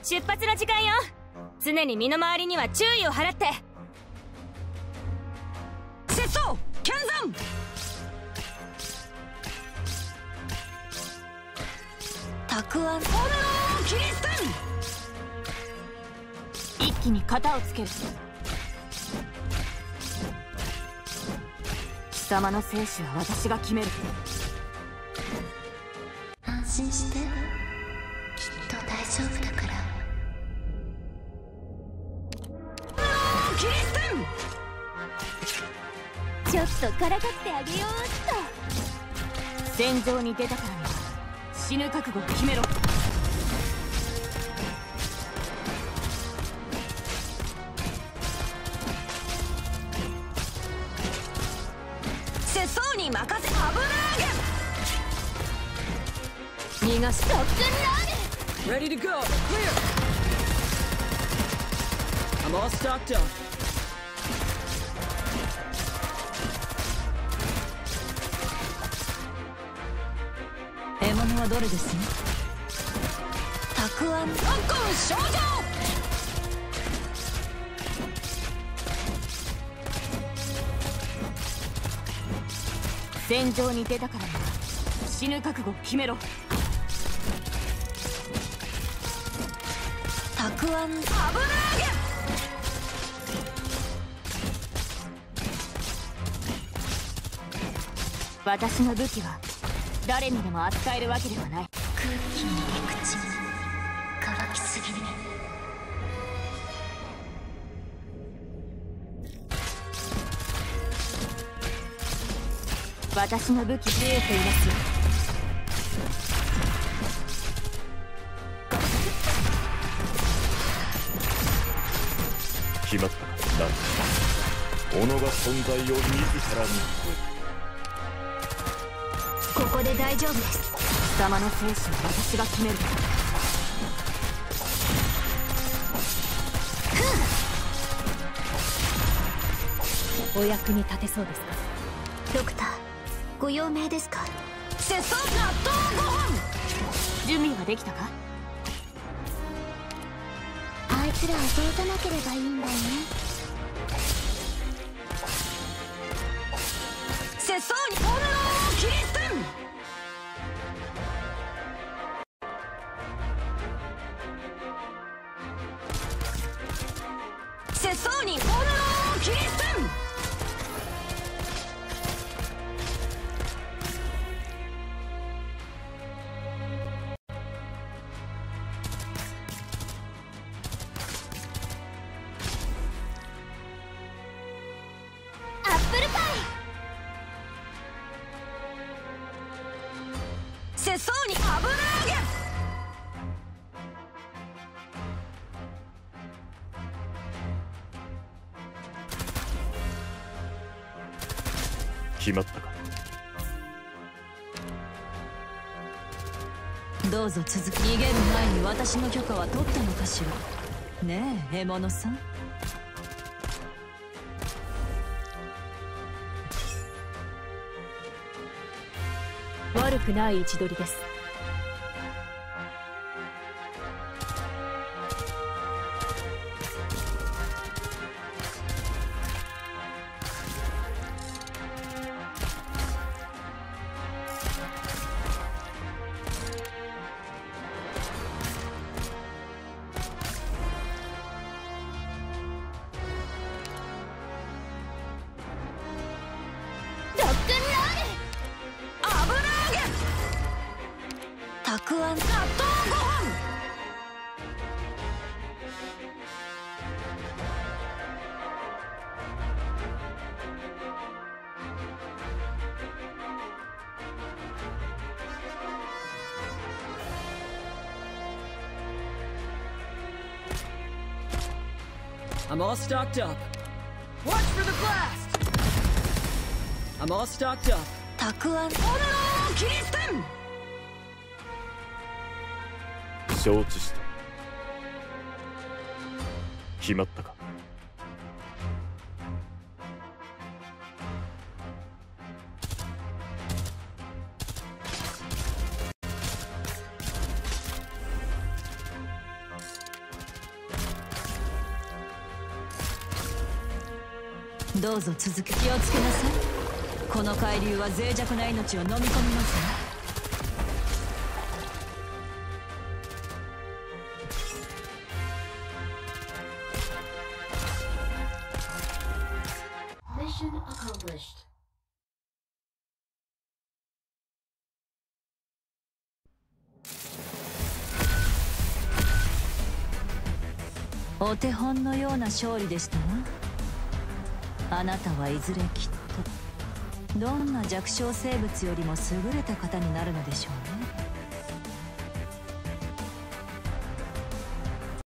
出発の時間よ。常に身の回りには注意を払って。 拙僧剣山。たくあん炎キリステン。 一気に型をつける。貴様の生死は私が決める。 安心して、きっと大丈夫だから。 キリステン。 ちょっとからかってあげようっと。戦場に出たからには死ぬ覚悟を決めろ。 拙僧に任せ。危なーげ。 逃がし。 ロックンロール。 Ready to go. Clear. I'm all stocked up. 獲物はどれですね。 たくあん。香港少女。 戦場に出たからには死ぬ覚悟を決めろ。 たくあん。危なーげ。 私の武器は誰にでも扱えるわけではない。 空気に口乾きすぎに。 私の武器増えていますよ。 決まったか。なんだ。己が存在を自らに問ここで大丈夫です。 貴様の生死は私が決める。お役に立てそうですか。 ドクター、ご用命ですか。 拙僧納豆ご飯。 準備はできたか。 あいつらを通さなければいいんだよね。 拙僧に炎キリステン。拙僧に炎キリステン。 アップルパイ。 拙僧に危なーげ。 決まったか。 どうぞ続き。逃げる前に私の許可は取ったのかしら。ねえ獲物さん。悪くない位置取りです。 ロックンロール。 危なーげ。たくあん納豆ご飯。I'm all stocked up. Watch for the blast. I'm all stocked up. たくあん炎キリステン。 承知した。決まったか。 どうぞ続け。気をつけなさい。この海流は脆弱な命を飲み込みますね。 Mission accomplished. お手本のような勝利でしたわ。あなたはいずれきっとどんな弱小生物よりも優れた方になるのでしょうね。